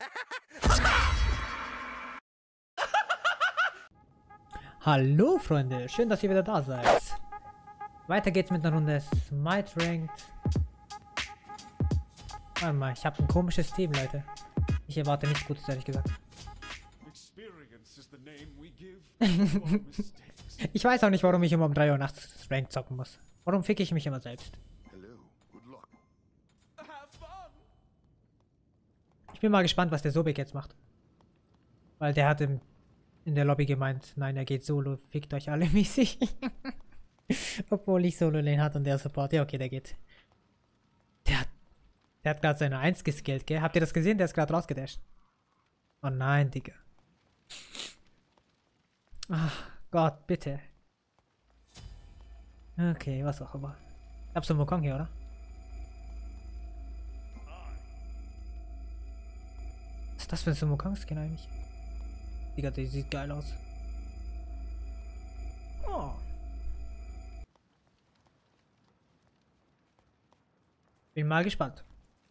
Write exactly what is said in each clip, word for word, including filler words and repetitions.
Hallo Freunde, schön, dass ihr wieder da seid. Weiter geht's mit einer Runde Smite Ranked. Warte mal, ich habe ein komisches Team, Leute. Ich erwarte nichts Gutes, ehrlich gesagt. Ich weiß auch nicht, warum ich immer um drei Uhr nachts Ranked zocken muss. Warum fick ich mich immer selbst? Ich bin mal gespannt, was der Sobek jetzt macht. Weil der hat im, in der Lobby gemeint, nein, er geht solo, fickt euch alle mäßig. Obwohl ich Solo-Lane hat und der Support. Ja, okay, der geht. Der hat, der hat gerade seine eins geskillt, gell? Habt ihr das gesehen? Der ist gerade rausgedasht. Oh nein, Digga. Ach Gott, bitte. Okay, was auch immer. Ich hab so einen Wukong hier, oder? Was ist das für ein Wukong-Skin eigentlich? Digga, der sieht geil aus. Oh. Bin mal gespannt.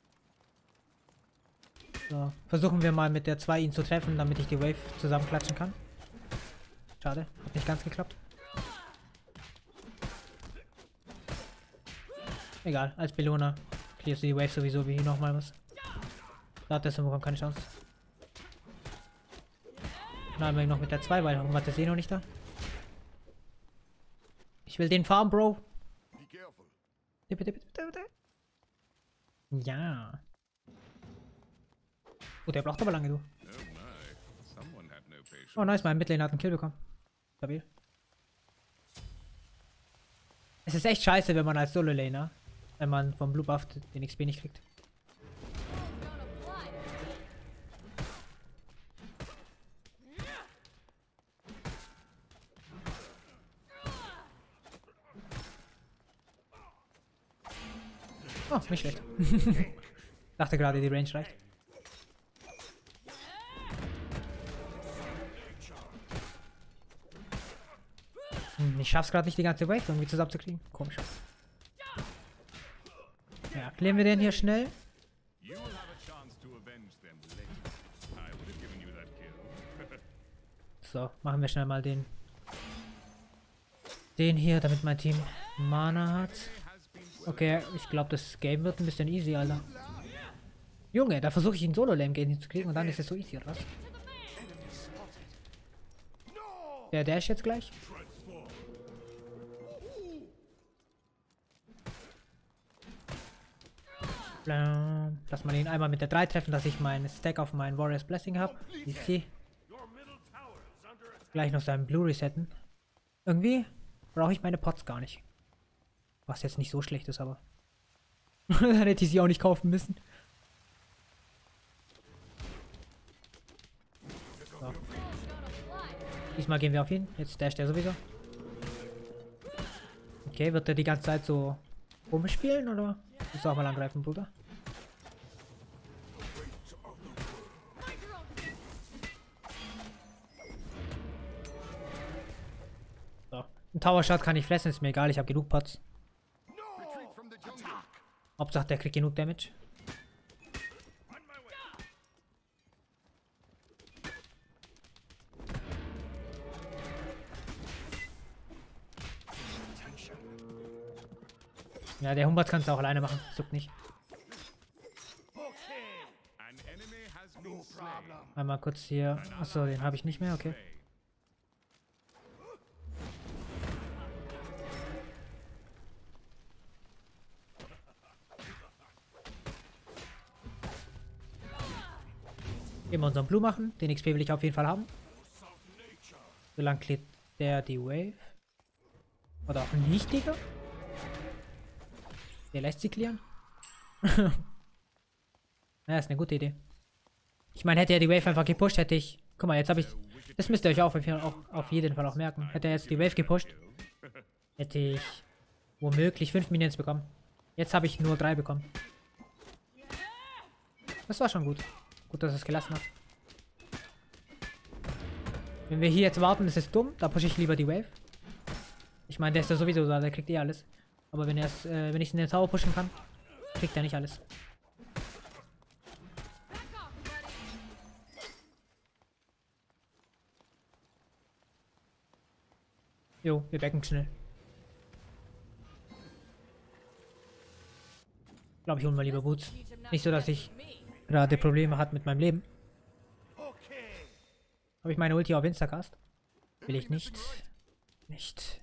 So, versuchen wir mal mit der zwei ihn zu treffen, damit ich die Wave zusammenklatschen kann. Schade, hat nicht ganz geklappt. Egal, als Belohner clearst du die Wave sowieso wie nochmal was. Da hat der Summon keine Chance. Nein, wir noch mit der zwei, weil irgendwas ist eh noch nicht da. Ich will den farmen, Bro. Bitte, bitte, bitte, bitte. Ja. Oh, der braucht aber lange, du. Oh, nice, mein Midlane hat einen Kill bekommen. Stabil. Es ist echt scheiße, wenn man als Solo-Laner, wenn man vom Blue Buff den X P nicht kriegt. Oh, nicht schlecht. Dachte gerade, die Range reicht. Hm, ich schaff's gerade nicht, die ganze Wave irgendwie zusammenzukriegen. Komisch. Ja, klären wir den hier schnell. So, machen wir schnell mal den. Den hier, damit mein Team Mana hat. Okay, ich glaube, das Game wird ein bisschen easy, Alter. Junge, da versuche ich ihn Solo-Lane-Game hinzukriegen und dann ist es so easy, oder was? Der Dash jetzt gleich. Lass mal ihn einmal mit der drei treffen, dass ich meinen Stack auf meinen Warrior's Blessing habe. Easy. Gleich noch seinen Blue resetten. Irgendwie brauche ich meine Pots gar nicht. Was jetzt nicht so schlecht ist, aber. Dann hätte ich sie auch nicht kaufen müssen. So. Diesmal gehen wir auf ihn. Jetzt dasht er sowieso. Okay, wird er die ganze Zeit so rumspielen oder? Willst du auch mal angreifen, Bruder? So. Ein Tower Shot kann ich fressen, ist mir egal, ich habe genug Pots. Hauptsache, der kriegt genug Damage. Ja, der Humbert kann es auch alleine machen. Zuckt nicht. Einmal kurz hier. Achso, den habe ich nicht mehr, okay. Immer unseren Blue machen. Den X P will ich auf jeden Fall haben. So lang klärt der die Wave. Oder auch nicht, Digga. Der lässt sie clearen. Ja, ist eine gute Idee. Ich meine, hätte er die Wave einfach gepusht, hätte ich... Guck mal, jetzt habe ich... Das müsst ihr euch auch, auch auf jeden Fall auch merken. Hätte er jetzt die Wave gepusht, hätte ich womöglich fünf Minions bekommen. Jetzt habe ich nur drei bekommen. Das war schon gut. Gut, dass er es gelassen hat. Wenn wir hier jetzt warten, ist es dumm. Da pushe ich lieber die Wave. Ich meine, der ist ja sowieso da, der kriegt eh alles. Aber wenn er es, äh, wenn ich es in den Tower pushen kann, kriegt er nicht alles. Jo, wir backen schnell. Ich glaube, ich hole mal lieber Boots. Nicht so, dass ich gerade Probleme hat mit meinem Leben. Habe ich meine Ulti auf Instacast? Will ich nicht. Nicht.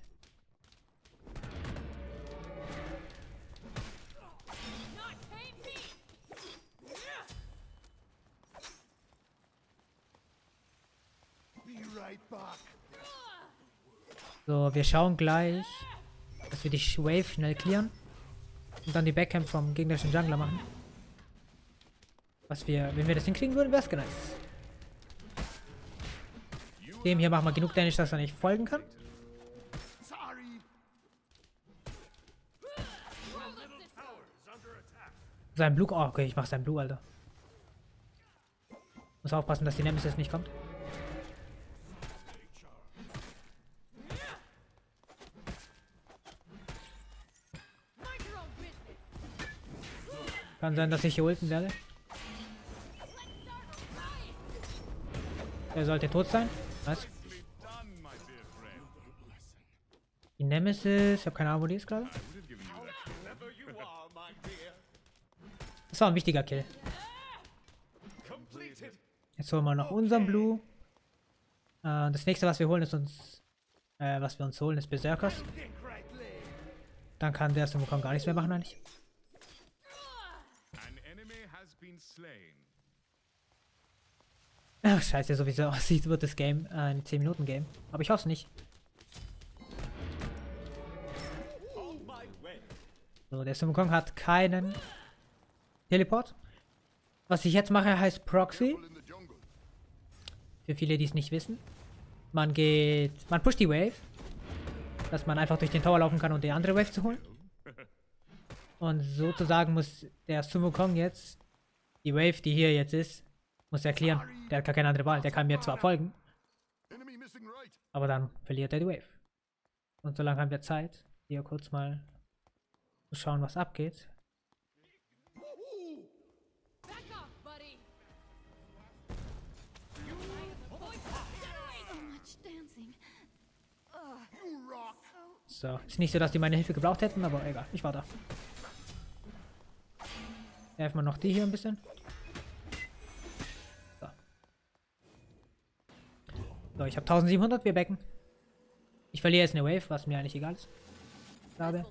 So, wir schauen gleich, dass wir die Wave schnell clearen. Und dann die Backcamp vom gegnerischen Jungler machen. Was wir, wenn wir das hinkriegen würden, wäre es nice. Dem hier machen wir genug Damage, dass er nicht folgen kann. Sein Blue, oh, okay, ich mach sein Blue, Alter. Muss aufpassen, dass die Nemesis nicht kommt. Kann sein, dass ich hier ulten werde. Er sollte tot sein. Was? Die Nemesis. Ich habe keine Ahnung, wo die ist gerade. Das war ein wichtiger Kill. Jetzt holen wir noch unseren Blue. Äh, das nächste, was wir holen, ist uns... Äh, was wir uns holen, ist Berserkers. Dann kann der Sumokon gar nichts mehr machen, eigentlich. Ach, scheiße, so wie es aussieht, wird das Game äh, ein zehn Minuten Game. Aber ich hoffe es nicht. So, der Sumokong hat keinen Teleport. Was ich jetzt mache, heißt Proxy. Für viele, die es nicht wissen. Man geht... Man pusht die Wave. Dass man einfach durch den Tower laufen kann, um die andere Wave zu holen. Und sozusagen muss der Sumokong jetzt... Die Wave, die hier jetzt ist... Muss erklären. Der hat gar keine andere Wahl. Der kann mir zwar folgen. Aber dann verliert er die Wave. Und solange haben wir Zeit, hier kurz mal zu schauen, was abgeht. So, ist nicht so, dass die meine Hilfe gebraucht hätten, aber egal, ich war da. Helfen wir noch die hier ein bisschen. So, so ich habe eintausendsiebenhundert, wir backen. Ich verliere jetzt eine Wave, was mir eigentlich egal ist. Schade.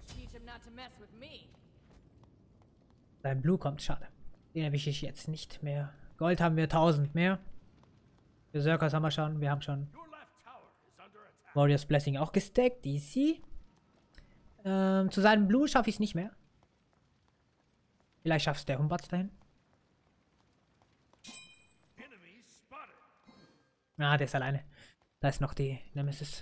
Sein Blue kommt, schade. Den erwische ich jetzt nicht mehr. Gold haben wir tausend mehr. Berserkers haben wir schon, wir haben schon Warriors Blessing auch gestackt, easy. Ähm, zu seinem Blue schaffe ich es nicht mehr. Vielleicht schafft es der Humbatz dahin. Ah, der ist alleine. Da ist noch die Nemesis.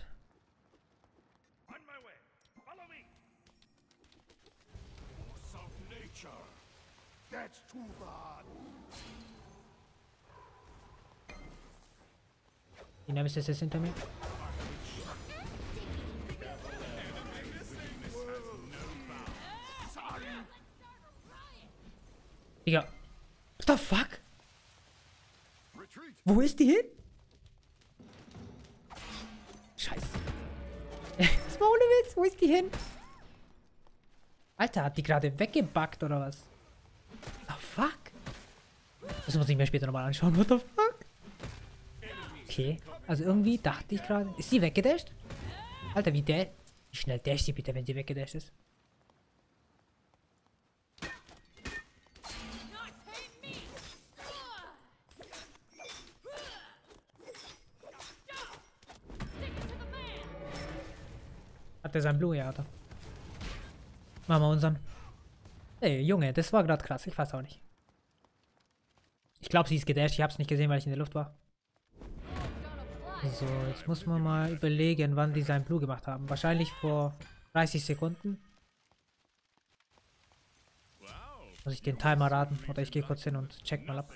Die Nemesis ist hinter mir. Digga. What the fuck? Wo ist die hin? Scheiße. Das war ohne Witz. Wo ist die hin? Alter, hat die gerade weggebackt oder was? What the fuck? Das muss ich mir später nochmal anschauen. What the fuck? Okay. Also irgendwie dachte ich gerade. Ist sie weggedasht? Alter, wie der. Wie schnell dasht sie bitte, wenn sie weggedasht ist? Hat er sein Blue, ja, Alter. Machen wir unseren. Ey, Junge, das war gerade krass. Ich weiß auch nicht. Ich glaube, sie ist gedasht. Ich habe es nicht gesehen, weil ich in der Luft war. So, jetzt muss man mal überlegen, wann die sein Blue gemacht haben. Wahrscheinlich vor dreißig Sekunden. Muss ich den Timer raten. Oder ich gehe kurz hin und check mal ab.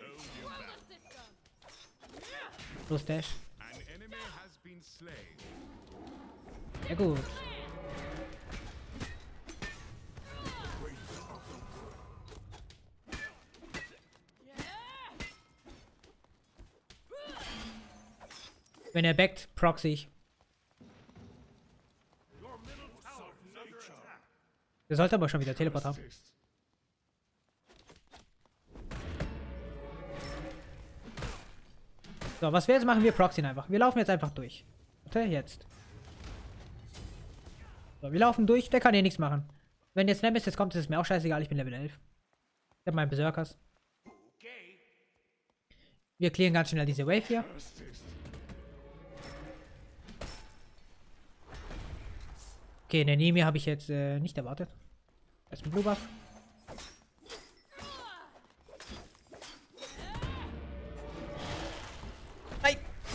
Los, Dash. Ja gut. Wenn er backt, proxy ich. Der sollte aber schon wieder Teleport haben. So, was wir jetzt machen, wir proxyen einfach. Wir laufen jetzt einfach durch. Warte, jetzt. So, wir laufen durch, der kann hier nichts machen. Wenn jetzt Nemesis kommt, ist es mir auch scheißegal, ich bin Level elf. Ich hab meinen Berserkers. Wir clearen ganz schnell diese Wave hier. Okay, eine Nemi habe ich jetzt äh, nicht erwartet. Das ist ein Blue Buff. Nein!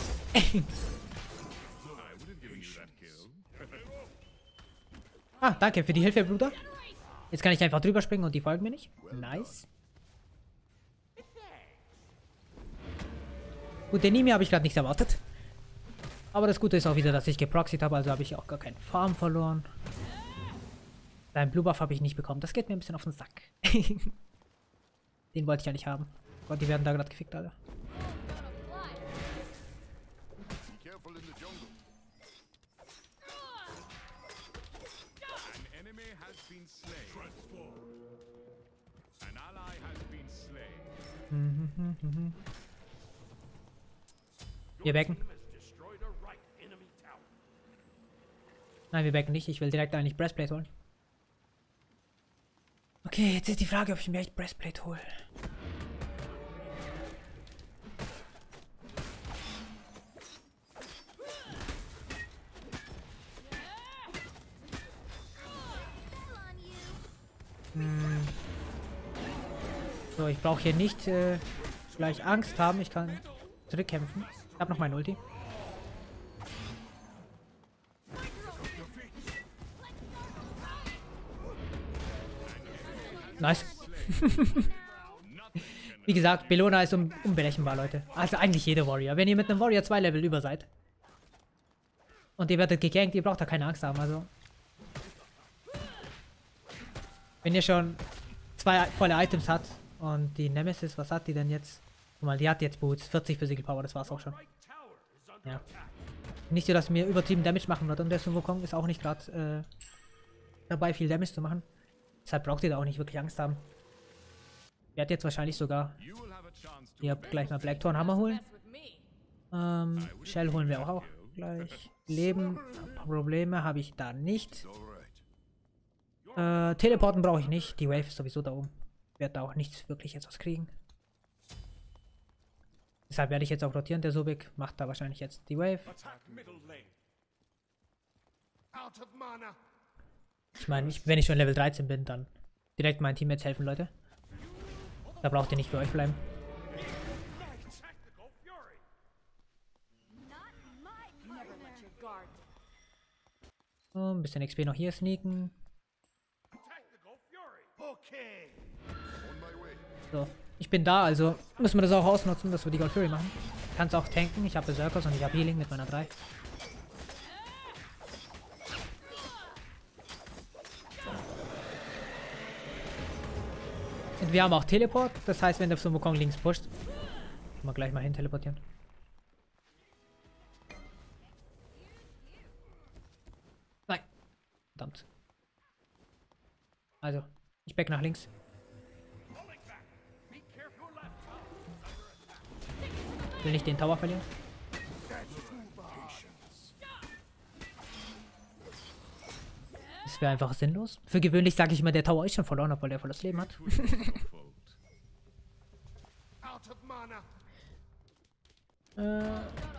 Ah, danke für die Hilfe, Bruder. Jetzt kann ich einfach drüber springen und die folgen mir nicht. Nice. Gut, den Nimi habe ich gerade nicht erwartet. Aber das Gute ist auch wieder, dass ich geproxied habe, also habe ich auch gar keinen Farm verloren. Dein Blue Buff habe ich nicht bekommen. Das geht mir ein bisschen auf den Sack. Den wollte ich ja nicht haben. Gott, die werden da gerade gefickt, Alter. Wir backen. Nein, wir backen nicht. Ich will direkt eigentlich Breastplate holen. Okay, jetzt ist die Frage, ob ich mir echt Breastplate hole. Hm. So, ich brauche hier nicht äh, gleich Angst haben. Ich kann zurückkämpfen. Ich habe noch mein Ulti. Nice. Wie gesagt, Bellona ist un unberechenbar, Leute. Also eigentlich jede Warrior. Wenn ihr mit einem Warrior zwei Level über seid und ihr werdet gegankt, ihr braucht da keine Angst haben. Also wenn ihr schon zwei volle Items habt und die Nemesis, was hat die denn jetzt? Guck mal, die hat jetzt Boots, vierzig Physical Power, das war's auch schon. Ja. Nicht so, dass mir übertrieben Damage machen wird und der Sun Wukong ist auch nicht gerade äh, dabei, viel Damage zu machen. Deshalb braucht ihr da auch nicht wirklich Angst haben. Ich werde jetzt wahrscheinlich sogar hier gleich mal Blackthorn Hammer holen. Ähm, Shell holen wir auch, auch gleich. Leben, Probleme habe ich da nicht. Äh, Teleporten brauche ich nicht. Die Wave ist sowieso da oben. Ich werde da auch nichts wirklich jetzt was kriegen. Deshalb werde ich jetzt auch rotieren. Der Sobek macht da wahrscheinlich jetzt die Wave. Ich meine, ich, wenn ich schon Level dreizehn bin, dann direkt meinen Teammates helfen, Leute. Da braucht ihr nicht für euch bleiben. So, ein bisschen X P noch hier sneaken. So, ich bin da, also müssen wir das auch ausnutzen, dass wir die Gold Fury machen. Ich kann es auch tanken, ich habe Berserkers und ich habe Healing mit meiner drei. Und wir haben auch Teleport, das heißt, wenn der Sun Wukong links pusht, können wir gleich mal hin teleportieren. Nein. Verdammt. Also, ich back nach links. Will nicht den Tower verlieren. Das wäre einfach sinnlos. Für gewöhnlich sage ich immer, der Tower ist schon verloren, obwohl der volles Leben hat. äh.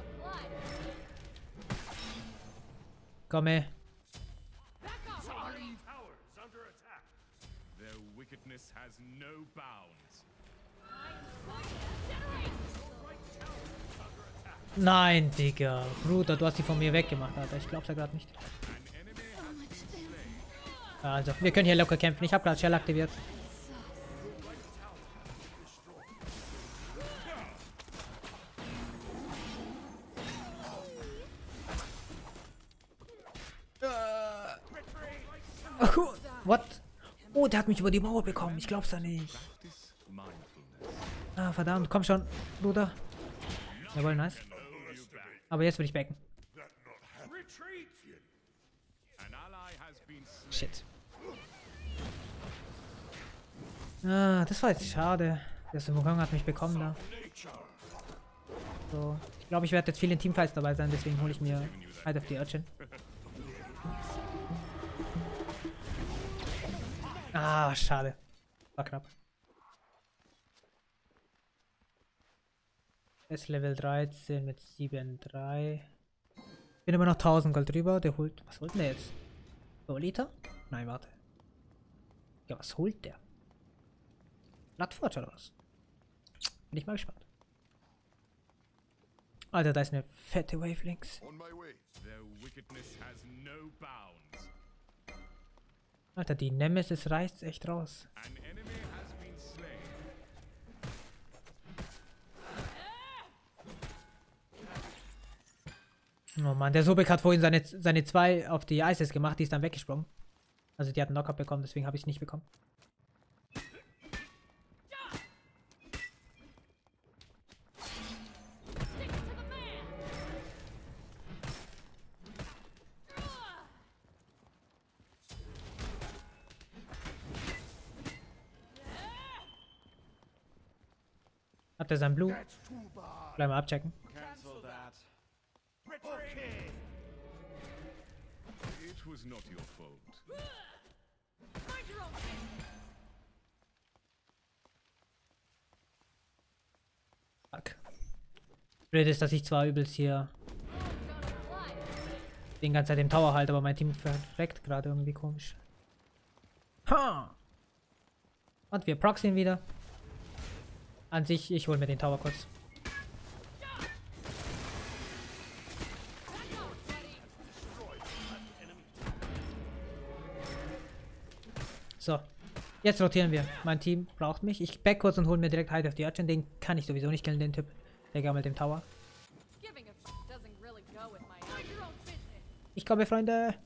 Komme. Nein, Digga. Bruder, du hast die von mir weggemacht, Alter. Ich glaub's ja gerade nicht. Also, wir können hier locker kämpfen. Ich habe gerade Shell aktiviert. Uh, what? Oh, der hat mich über die Mauer bekommen. Ich glaub's ja nicht. Ah, verdammt. Komm schon, Bruder. Jawohl, nice. Aber jetzt will ich backen. Shit. Ah, das war jetzt schade. Der Sumokong hat mich bekommen da. So. Ich glaube, ich werde jetzt viel in Teamfights dabei sein, deswegen hole ich mir Height of the Urchin. Ah, schade. War knapp. Ist Level dreizehn mit sieben Komma drei. Bin immer noch tausend Gold drüber. Der holt. Was holt denn der jetzt? Solita? Nein, warte. Ja, was holt der? Bloodforge oder was? Bin ich mal gespannt. Alter, da ist eine fette Wavelength. Alter, die Nemesis reißt echt raus. Oh Mann, der Sobek hat vorhin seine, seine zwei auf die Isis gemacht, die ist dann weggesprungen. Also die hat einen Knockup bekommen, deswegen habe ich es nicht bekommen. Hat er sein Blue? Bleib mal abchecken. Fuck. Blöd ist, dass ich zwar übelst hier den ganzen Zeit im Tower halte, aber mein Team verreckt gerade irgendwie komisch. Ha! Und wir proxyen wieder. An sich, ich hole mir den Tower kurz. So. Jetzt rotieren wir. Mein Team braucht mich. Ich back kurz und hole mir direkt Height of the Urchin. Den kann ich sowieso nicht killen, den Typ. Der gammelt im Tower. Ich komme, Freunde.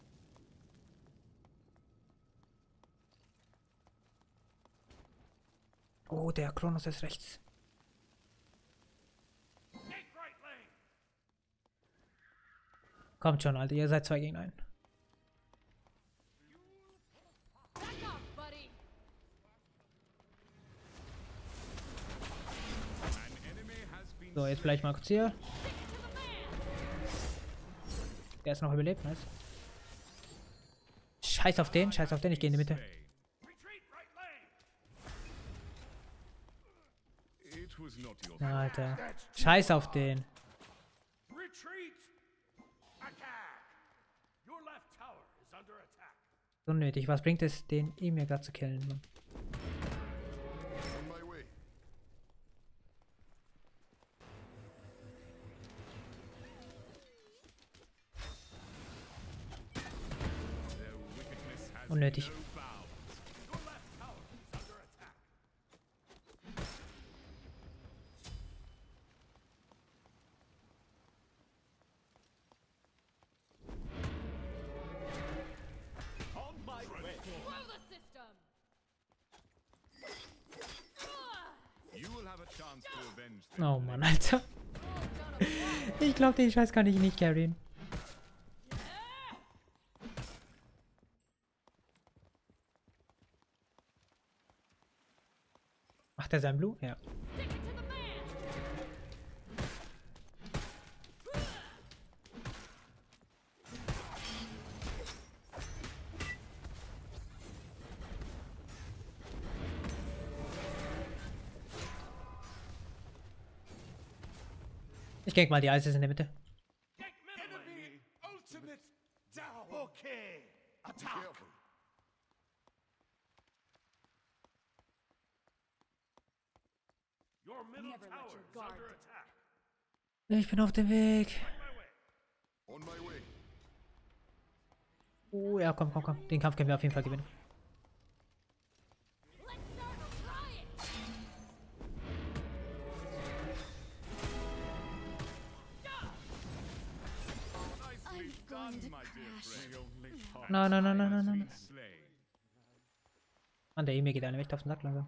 Oh, der Kronos ist rechts. Kommt schon, Alter. Ihr seid zwei gegen einen. So, jetzt bleib ich mal kurz hier. Der ist noch überlebt, nice. Scheiß auf den, scheiß auf den, ich gehe in die Mitte. Alter. Scheiß auf den. So nötig. Was bringt es, den ihm mir gerade zu killen, Mann? Unnötig. Oh Mann, Alter. Ich glaube, den Scheiß kann ich nicht carryen. Macht er sein Blue? Ja. Ich gank mal die Isis in der Mitte. Ich bin auf dem Weg. Oh ja, komm, komm, komm. Den Kampf können wir auf jeden Fall gewinnen. Nein, nein, nein, nein, nein, nein. Mann, der Emir geht eine echt auf den Sack langsam.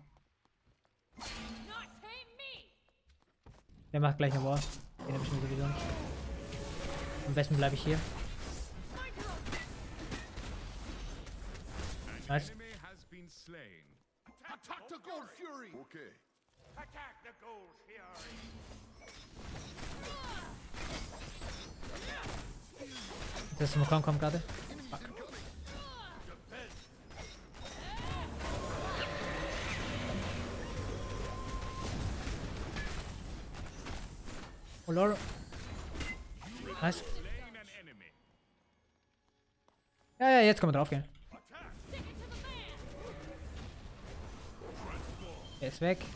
Der macht gleich eine Wall. Den hab ich mir sowieso nicht. Am besten bleibe ich hier. Nice. Attack the Gold Fury. Okay. Attack the Gold Fury. Das ist Mokon kommt gerade. Oh Lord. Nice. Ja, ja, jetzt können wir drauf gehen. Er ist weg.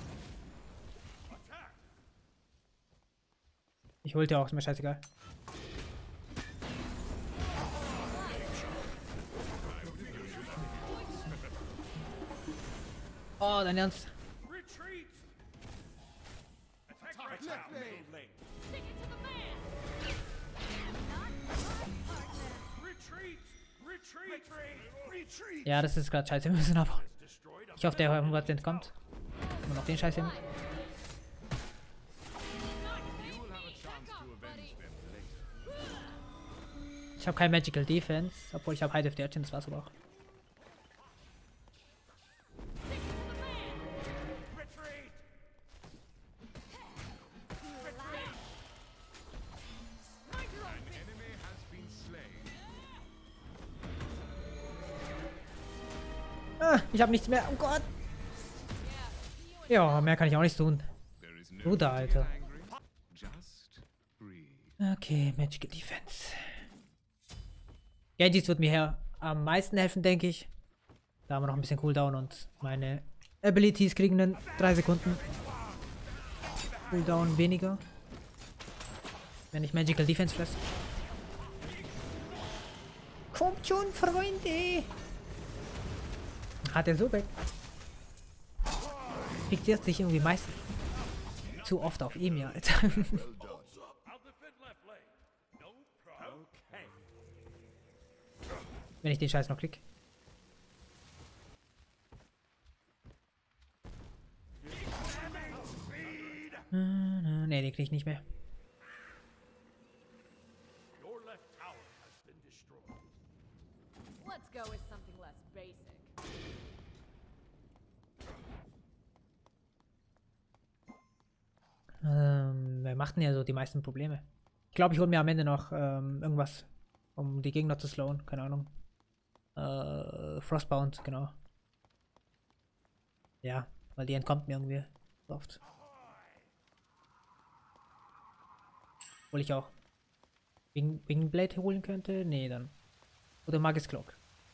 Ich holte auch, ist mir scheißegal. Oh, dein Ernst? Retreat. Attack left lane. Retreat. Retreat. Retreat. Ja, das ist gerade scheiße. Wir müssen abhauen. Ich hoffe, der Hundert entkommt. Nur noch den Scheiß hin. Ich habe kein Magical Defense, obwohl ich habe Hide of the Urchin, das war's aber auch. Ah, ich habe nichts mehr. Oh Gott. Ja, mehr kann ich auch nicht tun. Bruder, Alter. Okay, Magical Defense. Genjis wird mir hier am meisten helfen, denke ich. Da haben wir noch ein bisschen Cooldown und meine Abilities kriegen dann drei Sekunden Cooldown weniger. Wenn ich Magical Defense fresse. Kommt schon, Freunde! Hat er so weg. Fixiert sich irgendwie meistens zu oft auf ihm, ja, Alter. Wenn ich den Scheiß noch krieg. Ne, den krieg ich nicht mehr. Let's go with something less basic. Ähm, wer macht denn ja so die meisten Probleme? Ich glaube, ich hole mir am Ende noch ähm, irgendwas, um die Gegner zu slowen. Keine Ahnung. Äh, Frostbound, genau. Ja, weil die entkommt mir irgendwie so oft. Obwohl ich auch Wing Wingblade holen könnte? Nee, dann. Oder Magus Cloak.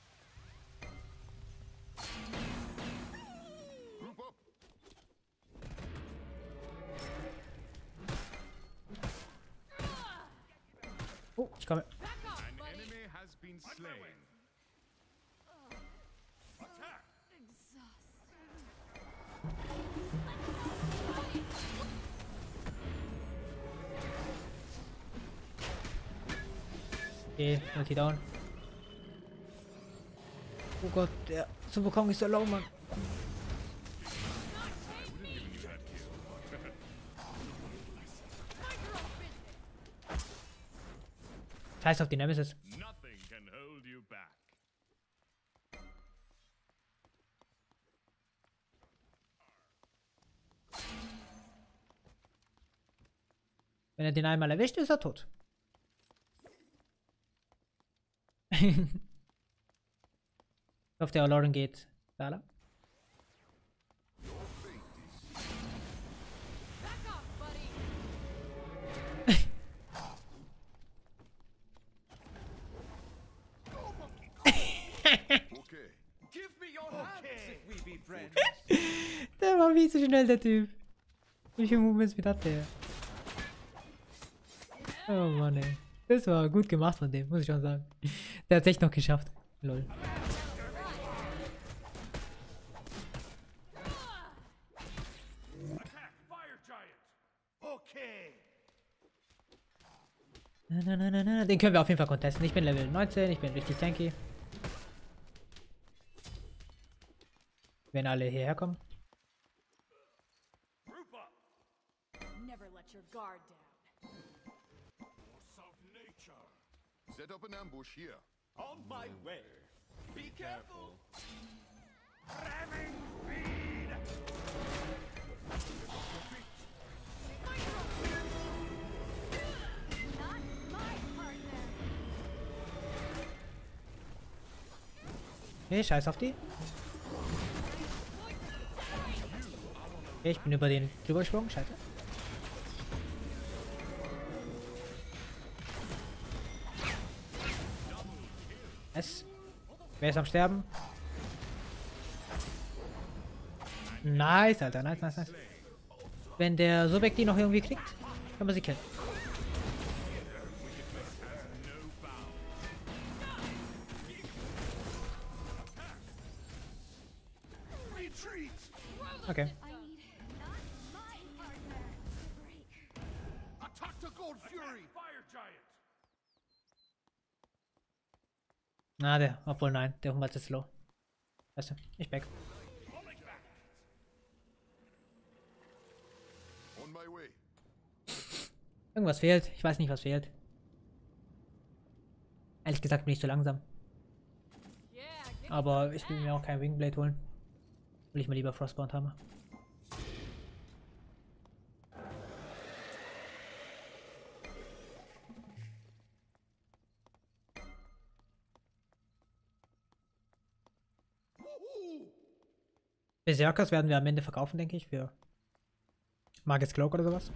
Oh, ich komme. Okay, Multi down. Oh Gott, der Super Kong ist so low, Mann. Scheiß auf die Nemesis. Wenn er den einmal erwischt, ist er tot. Ich hoffe, der Lauren geht. Da. Der war viel zu schnell, der Typ. Wie viele Movements mit hat der? Oh Mann, ey. Das war gut gemacht von dem, muss ich schon sagen. Der hat es echt noch geschafft. Lol. Na, na, na, na, na. Den können wir auf jeden Fall contesten. Ich bin Level neunzehn, ich bin richtig tanky. Wenn alle hierher kommen. Never let your guard down. Set up an ambush here. On my way. Be careful. Ramming speed. Okay, scheiß auf die. Okay, ich bin über den drüber gesprungen, scheiße. Es. Wer ist am Sterben? Nice, Alter, nice, nice, nice. Wenn der Sobek die noch irgendwie kriegt, kann man sie killen. Okay. I need not my partner to break. Attack the Gold Fury! Fire Giant! Na, der, obwohl nein, der Humboldt ist low. Weißt du, ich back. On my way. Irgendwas fehlt, ich weiß nicht, was fehlt. Ehrlich gesagt bin ich zu langsam. Yeah, give me Aber ich will mir auch kein Wingblade holen. Will ich mal lieber Frostbound haben. Berserkers werden wir am Ende verkaufen, denke ich, für Magus Cloak oder sowas.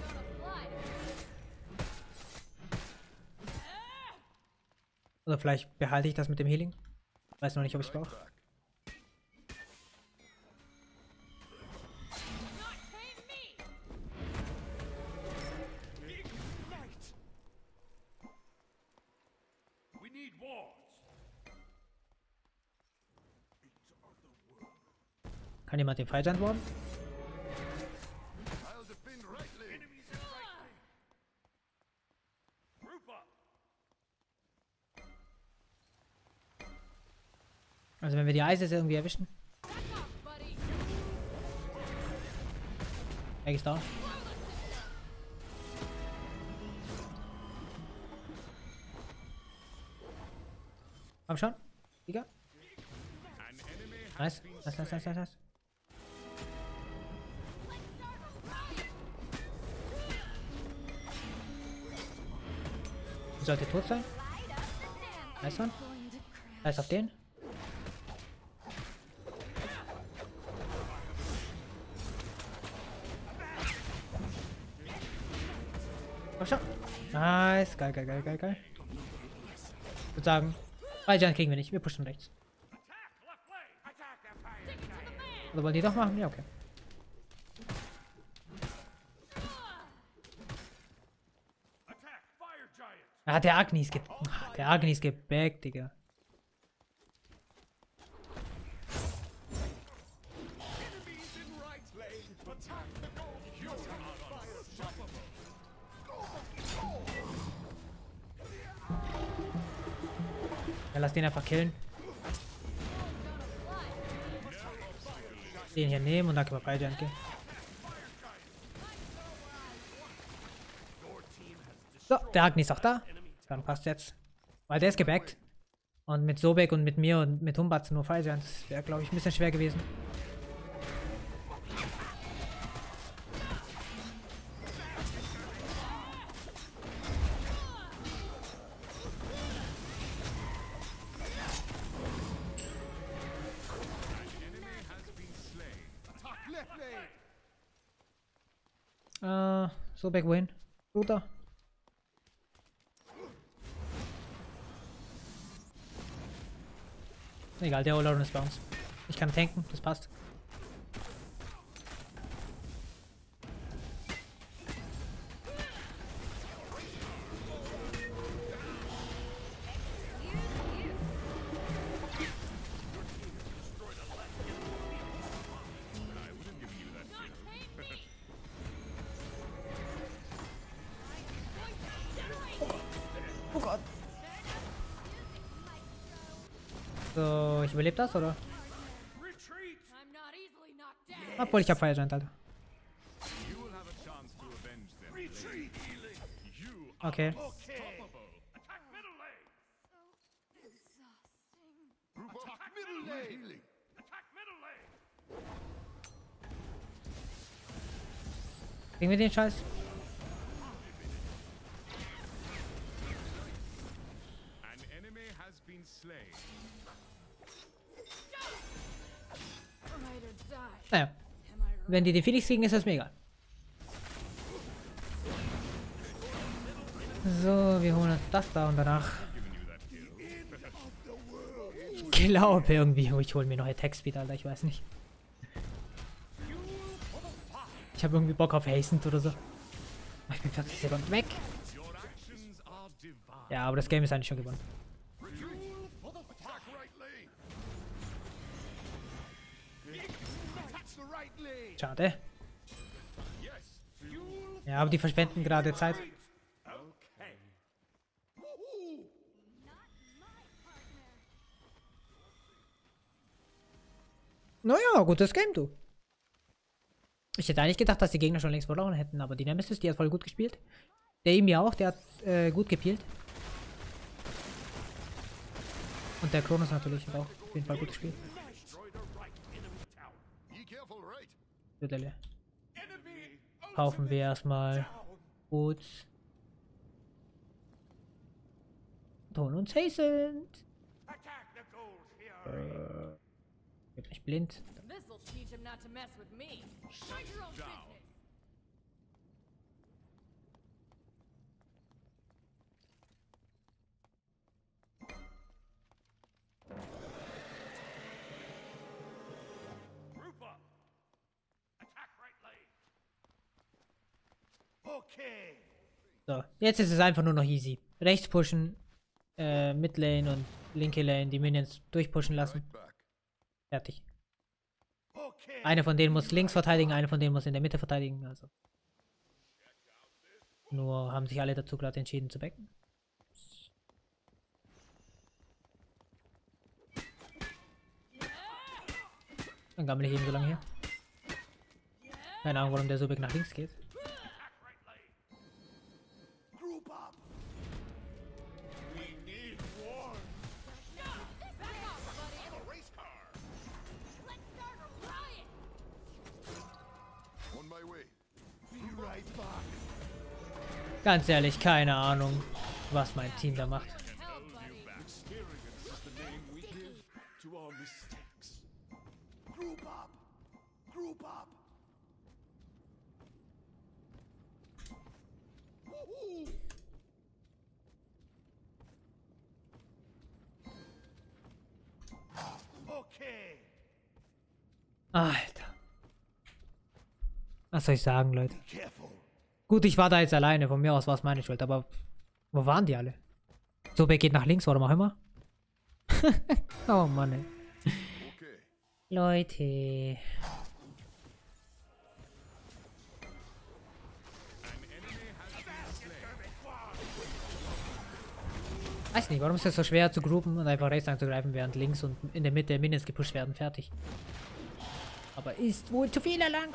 Oder vielleicht behalte ich das mit dem Healing. Weiß noch nicht, ob ich es brauche. Back. Ignite! We need wards. Kann jemand den Fire Giant warden? I'll defend right lane. Enemies in right lane. Group up. Also wenn wir die Eises irgendwie erwischen. back off, buddy. Egg ist down. Komm schon. Digga. Nice. Nice, nice, nice, nice, nice. Die sollte tot sein. Nice one. Nice auf den. Komm schon. Nice. Geil, geil, geil, geil, geil. Ich würde sagen, Fire Giant kriegen wir nicht. Wir pushen rechts. Attack left lane. Attack the Fire Giant. Oder wollen die doch machen? Ja, okay. Attack Fire Giant. Ah, der Agni ist ge... Ah, der Agni ist gebackt, Digga. Enemies in right lane. Attack the Gold Fury. Ja, lass den einfach killen. Den hier nehmen und dann können wir Fire Giant gehen. So, der Agni ist auch da. Dann passt jetzt. Weil der ist gebackt. Und mit Sobek und mit mir und mit Humbatz nur Fire Giant. Das wäre, glaube ich, ein bisschen schwer gewesen. Attack left lane. Äh, Sobek wohin? Luther. Egal, der Olorun ist bei uns. Ich kann tanken, das passt. Oh Gott. So, ich überlebe das, oder? Retreat. I'm not easily knocked down. Obwohl, ich hab Fire Giant, Alter. You will have a chance to avenge them. Retreat. Healing. You Okay. Okay. Attack middle lane. Exhausting. group up. Attack middle lane. Healing. Attack middle lane. Kriegen wir den Scheiß? An enemy has been slain. Ride or die. Naja, Am I right? wenn die den Phoenix kriegen, ist das mega. So, wir holen uns das da und danach. Ich glaube irgendwie, oh, ich hole mir noch Attack Speed, Alter, ich weiß nicht. Ich habe irgendwie Bock auf Hastened oder so. Oh, ich bin vierzig Sekunden weg. Your actions are divine. Ja, aber das Game ist eigentlich schon gewonnen. Attack right lane. Attack the right lane. Schade. Yes. Ja, aber die verschwenden gerade Zeit. Okay. Naja, gutes Game, du. Ich hätte eigentlich gedacht, dass die Gegner schon längst verloren hätten, aber die Nemesis, die hat voll gut gespielt. Der Imi auch, der hat äh, gut gepielt. Und der Kronos natürlich hat auch auf jeden Fall gut gespielt. Be careful, right? Bitte. Enemy Kaufen wir erstmal Boots. Ton und Hastened. attack the gold here. Wird nicht blind. This'll teach him not to mess with me. Mind your own down. business. Group up. Attack right lane. Okay. So, jetzt ist es einfach nur noch easy. Rechts pushen, äh, Midlane und linke Lane die Minions durchpushen lassen. Right back. Fertig. Okay. Eine von denen muss links verteidigen, eine von denen muss in der Mitte verteidigen. Also. Nur haben sich alle dazu gerade entschieden zu backen. Dann gammel ich eben so lange hier. Keine Ahnung, warum der so weg nach links geht. Group up. We need war. Back off, buddy. Race car. Let's start a riot. On my way. Be right back. Ganz ehrlich, keine Ahnung, was mein Team da macht. Hell, buddy. Experience is the name we give to our mistakes. Group up. Group up. Woohoo. Okay. Alter. Was soll ich sagen, Leute? Careful. Gut, ich war da jetzt alleine. Von mir aus war es meine Schuld. Aber wo waren die alle? Sobek geht nach links, warum auch immer. Oh Mann, ey. Okay. Leute. Weiß nicht, warum ist es so schwer zu groupen und einfach rechts anzugreifen, während links und in der Mitte Minions gepusht werden. Fertig. Aber ist wohl zu viel erlangt.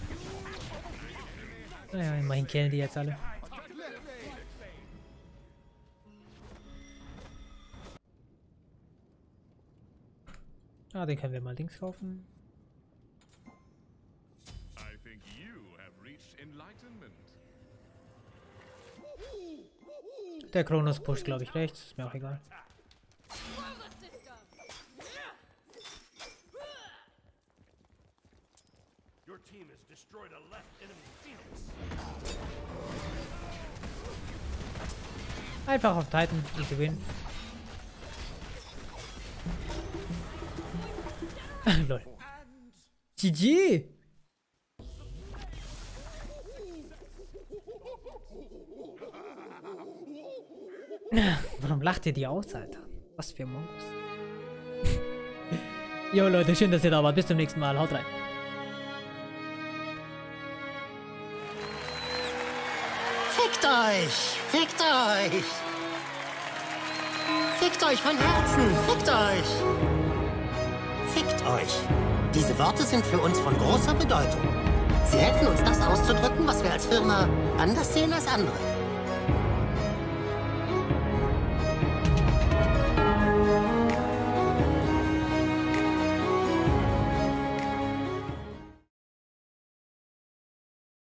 Naja, immerhin killen die jetzt alle. Ah, den können wir mal links kaufen. I think you have reached enlightenment. Der Kronos pusht, glaube ich, rechts. Ist mir auch egal. Throw the system. Your team has destroyed a left enemy Phoenix. Einfach auf Titan, easy win. Lol. And G G! Warum lacht ihr die aus, Alter? Was für Mongos. Jo Leute, schön, dass ihr da wart. Bis zum nächsten Mal. Haut rein. Fickt euch! Fickt euch! Fickt euch von Herzen! Fickt euch! Fickt euch! Diese Worte sind für uns von großer Bedeutung. Sie helfen uns, das auszudrücken, was wir als Firma anders sehen als andere.